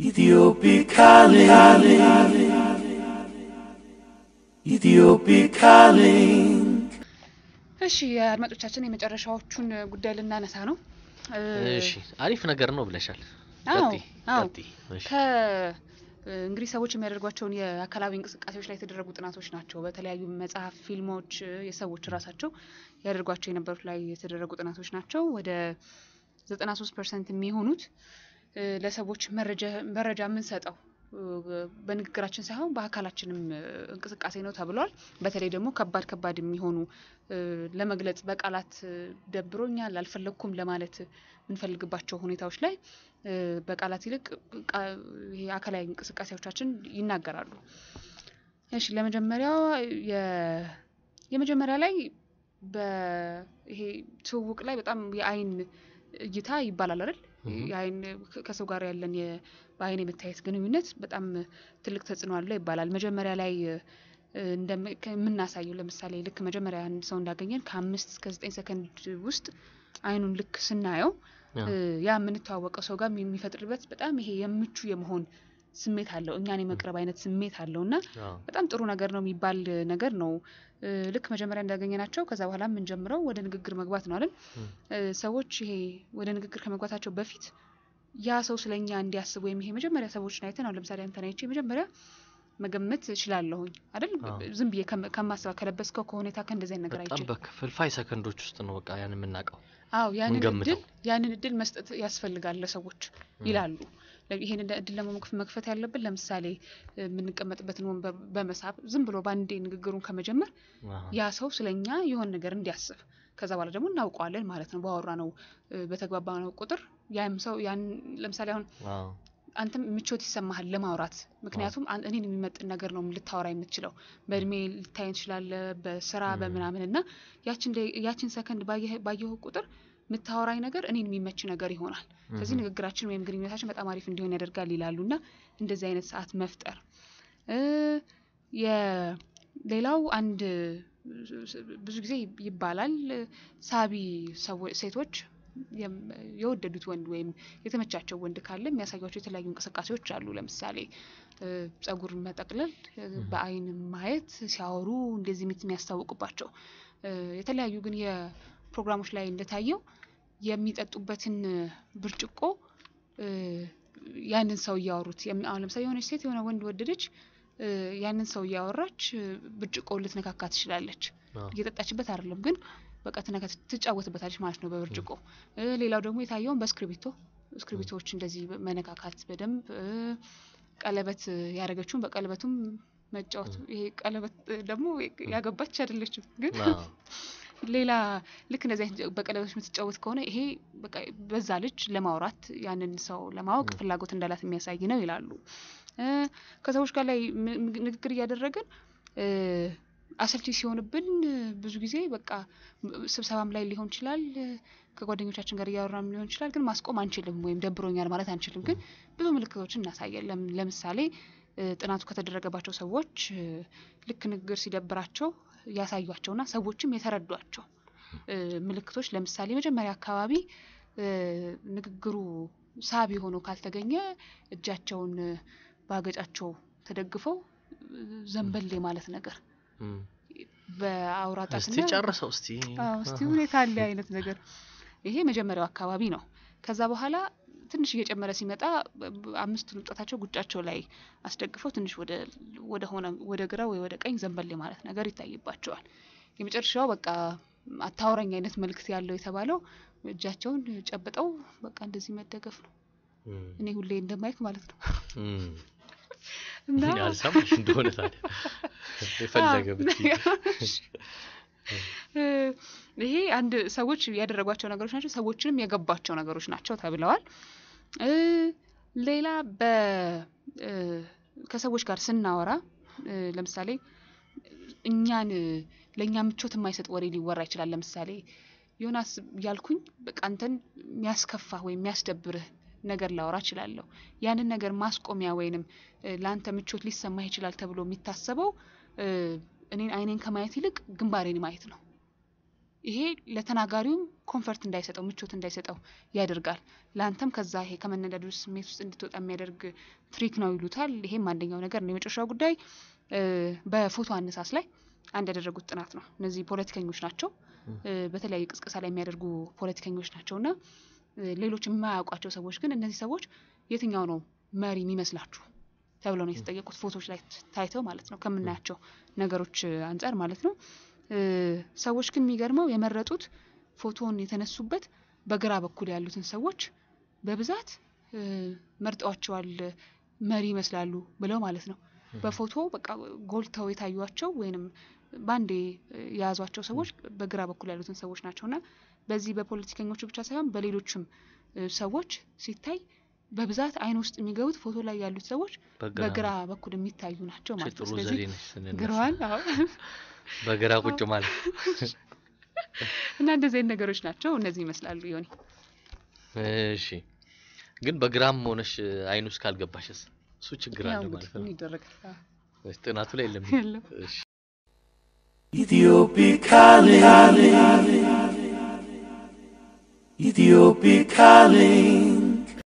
EthiopikaLink እሺ አድማጮቻችን የመጨረሻዎቹን ጉዳይ ልናነሳ ነው እሺ አሪፍ ነገር ነው ብለሻል ቀጥይ እሺ እንግዲህ ሰዎች የሚያደርጓቸውን የአካላዊ እንቅስቃሴዎች ላይ የተደረጉ ጥናቶች ናቸው በተለያዩ መጽሐፍ ፊልሞች የሰዎች ራሳቸው ያደርጓቸው የነበሩት ላይ የተደረጉ ጥናቶች ናቸው ወደ 93% የሚሆኑት ለሰዎች መረጃ ምን ሰጠው በንግግራችን ሳይሆን በአካላችንም እንቅስቃሴ ነው ተብሏል በተለይ ደግሞ ከባድ የሚሆኑ ለመግለጽ በቃላት ደብሮኛል አልፈለኩም ለማለት እንፈልግባቸው ሁኔታዎች ላይ በቃላት ይልቅ ይሄ አካላዊ እንቅስቃሴዎቻችን ይናገራሉ እሺ የመጀመሪያ ላይ በይሄ ትውውቅ ላይ በጣም የአይን እይታ ይባላል አይደል የአይን ከሰው ጋር ያለን በአይን የመታየት ግንኙነት በጣም ትልቅ ተጽዕኖ አለው ይባላል መጀመሪያ ላይ እንደምናሳየው ለምሳሌ ልክ መጀመሪያ አንድ ሰው እንዳገኘን ከ5 እስከ 9 ሰከንድ ውስጥ አይኑን ልክ ስናየው ያ ምን ተዋወቀው ሰው ጋር የሚፈጥርበት በጣም ይሄ የምቹ የመሆን ስሜት አለው እኛን የመቅረብ አይነት ስሜት አለውና በጣም ጥሩ ነገር ነው የሚባል ነገር ነው ልክ መጀመሪያ እንዳገኘናቸው ከዛ በኋላ ምን ጀምረው ወደ ንግግር መግባት ነው አይደል ሰዎች ይሄ ወደ ንግግር ከመግባታቸው በፊት ያ ሰው ስለኛ እንዲያስብ ወይም ይሄ መጀመሪያ ሰዎችን አይተን ነው ለምሳሌ አንተ ናይቼ መጀመሪያ መገመት እችላለሁኝ አይደል ዝም ብዬ ከማስባ ከለበስከው ከሁኔታ ከእንደዚህ አይነት ነገር አይቼ በጣም በክፍልፋይ ሰከንዶች ውስጥ ነው በቃ ያን የምናቀው አዎ ያንን እድል መስጠት ያስፈልጋል ለሰዎች ይላሉ ይሄን እድል ለመክፈት ያለብን ለምሳሌ የምንቀመጥበትን ወንበር በመሳብ ዝም ብሎ ባንዴ ንግግሩን ከመጀመር ያ ሰው ስለኛ የሆነ ነገር እንዲያስብ ከዛ በኋላ ደግሞ እናውቀዋለን ማለት ነው ባወራ ነው በተግባባነው ቁጥር ያም ሰው ያን ለምሳሌ አሁን አንተም ምቾት ይሰማሃል ለማውራት ምክንያቱም እኔን የሚመጥን ነገር ነው ልታወራ የምትችለው በእድሜ ልታየን ይችላል በስራ በመናመንና ያችን ሰከንድ ባየው ቁጥር ምታወራይ ነገር እኔን የሚመች ነገር ይሆናል ስለዚህ ንግግራችን ወይም ግንኙነታችን በጣም አሪፍ እንዲሆን ያደርጋል ይላሉና እንደዚህ አይነት ሰዓት መፍጠር የሌላው አንድ ብዙ ጊዜ ይባላል ሳቢ ሴቶች የወደዱት ወንድ ወይም የተመቻቸው ወንድ ካለ የሚያሳያቸው የተለያዩ እንቅስቃሴዎች አሉ ለምሳሌ ጸጉር መጠቅለል በአይን ማየት ሲያወሩ እንደዚህ የሚያስተዋውቁባቸው የተለያዩ ግን የፕሮግራሞች ላይ እንደታየው የሚጠጡበትን ብርጭቆ ያንን ሰው ያወሩት አሁን ለምሳሌ የሆነች ሴት የሆነ ወንድ ወደደች ያንን ሰው ያወራች ብርጭቆ ልትነካካ ትችላለች እየጠጣችበት አይደለም ግን በቃ ትጫወትበታለች ማለት ነው በብርጭቆ ሌላው ደግሞ የታየው በስክሪፕቶች እንደዚህ መነካካት በደንብ ቀለበት ያረጋችሁን በቀለበቱም መጫወት ይሄ ቀለበት ደግሞ ያገባች አይደለችም ግን ሌላ ልክ እንደዚህ በቀለበት የምትጫወት ከሆነ ይሄ በቃ በዛ ልጅ ለማውራት ያንን ሰው ለማወቅ ፍላጎት እንዳላት የሚያሳይ ነው ይላሉ ከሰዎች ጋር ላይ ንግግር ያደረገን አሰልቺ ሲሆንብን ብዙ ጊዜ በቃ ስብሰባም ላይ ሊሆን ይችላል ከጓደኞቻችን ጋር ያወራም ሊሆን ይችላል ግን ማስቆም አንችልም ወይም ደብሮኛል ማለት አንችልም ግን ብዙ ምልክቶችን እናሳያለን ለምሳሌ ጥናቱ ከተደረገባቸው ሰዎች ልክ ንግግር ሲደብራቸው ያሳዩአቸውና ሰዎችም የተረዷቸው ምልክቶች ለምሳሌ መጀመሪያ አካባቢ ንግግሩ ሳቢ ሆኖ ካልተገኘ እጃቸውን ባገጫቸው ተደግፈው ዘንበል ማለት ነገር በአውራጣትና እስቲ ጨርሰው እስቲ ሁኔታ አለ አይነት ነገር ይሄ መጀመሪያው አካባቢ ነው ከዛ በኋላ ትንሽ እየጨመረ ሲመጣ አምስቱን ጣታቸው ጉጫቸው ላይ አስደግፈው ትንሽ ወደ ግራ ወይ ወደ ቀኝ ዘንበል ማለት ነገር ይታይባቸዋል የመጨረሻው በቃ አታውራኝ አይነት መልክት ያለው የተባለው እጃቸውን ጨብጠው በቃ እንደዚህ መደገፍ ነው እኔ ሁሌ እንደማይክ ማለት ነው እና ያልሰማሽ እንደሆነ ታዲያ የፈለገበት ይሄ አንድ ሰዎች ያደረጓቸው ነገሮች ናቸው ሰዎችንም የገባቸው ነገሮች ናቸው ተብለዋል ሌላ ከሰዎች ጋር ስናወራ ለምሳሌ ለኛ ምቾት የማይሰጥ ወሬ ሊወራ ይችላል ለምሳሌ ዮናስ ያልኩኝ በቃ አንተን የሚያስከፋ ወይ የሚያስደብርህ ነገር ላወራ ይችላልው ያንን ነገር ማስቆሚያ ወይንም ላንተ ምቾት ሊሰማህ ይችላል ተብሎ የሚታሰበው እኔን አይኔን ከማየት ይልቅ ግንባሬን ማየት ነው ይሄ ለተናጋሪውም ኮምፎርት እንዳይሰጠው ምቾት እንዳይሰጠው ያደርጋል ላንተም ከዛ ይሄ ከመነዳዱ ስሜት ውስጥ እንድትወጣ የሚያደርግ ትሪክ ነው ይሉታል ይሄም አንደኛው ነገር ነው የመጨረሻው ጉዳይ በፎቶ አነሳስ ላይ አንድ ያደረጉት ጥናት ነው እነዚህ ፖለቲከኞች ናቸው በተለያየ ቅስቀሳ ላይ የሚያደርጉ ፖለቲከኞች ናቸውና ሌሎች የማያውቋቸው ሰዎች ግን እነዚህ ሰዎች የትኛው ነው መሪ የሚመስላችሁ ተብለው ነው የተጠየቁት ፎቶዎች ላይ ታይተው ማለት ነው ከምናያቸው ነገሮች አንፃር ማለት ነው ሰዎች ግን የሚገርመው የመረጡት ፎቶውን የተነሱበት በግራ በኩል ያሉትን ሰዎች በብዛት መርጠዋቸዋል መሪ ይመስላሉ ብለው ማለት ነው በፎቶ በቃ ጎልተው የታዩዋቸው ወይንም ባንዴ ያዟቸው ሰዎች በግራ በኩል ያሉትን ሰዎች ናቸውና በዚህ በፖለቲከኞቹ ብቻ ሳይሆን በሌሎችም ሰዎች ሲታይ በብዛት አይን ውስጥ የሚገቡት ፎቶ ላይ ያሉት ሰዎች በግራ በኩል የሚታዩ ናቸው ማለት ነው ስለዚህ ግራዋን በግራ ቁጭ ማለት እና እንደዚህ ነገሮች ናቸው እነዚህ ይመስላሉ ይሆን እሺ ግን በግራም ሆነሽ አይን ውስጥ ካልገባሽስ እሱ ችግር አለ ማለት ነው ይደረጋል ጥናቱ ላይ የለም እሺ EthiopikaLink